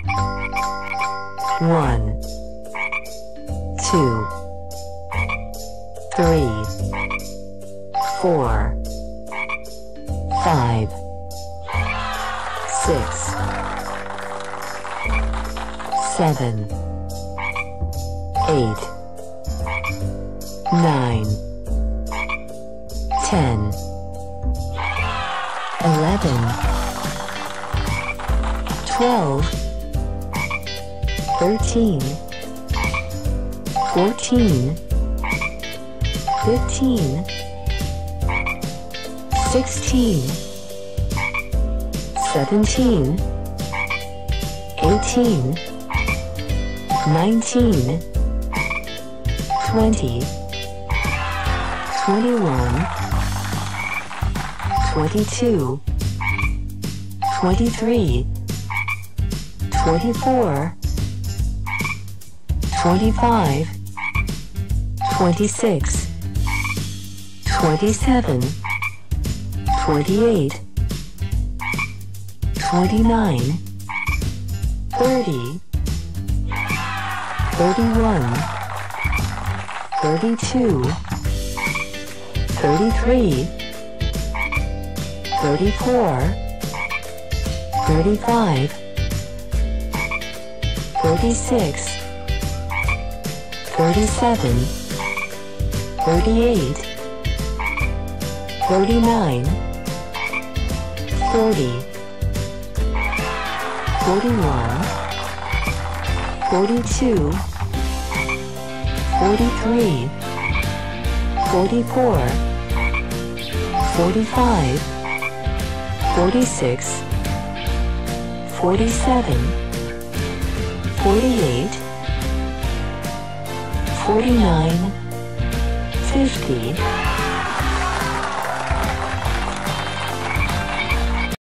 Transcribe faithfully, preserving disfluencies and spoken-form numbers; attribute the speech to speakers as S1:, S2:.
S1: One, two, three, four, five, six, seven, eight, nine, ten, eleven, twelve, thirteen, fourteen, fifteen, sixteen, seventeen, eighteen, nineteen, twenty, twenty-one, twenty-two, twenty-three, twenty-four, twenty-five, twenty-six, twenty-seven, twenty-eight, twenty-nine, thirty, thirty-one, thirty-two, thirty-three, thirty-four, thirty-five, thirty-six, thirty-seven, thirty-eight, thirty-nine, forty, forty-one, forty-two, forty-three, forty-four, forty-five, forty-six, forty-seven, forty-eight, forty-nine, fifty,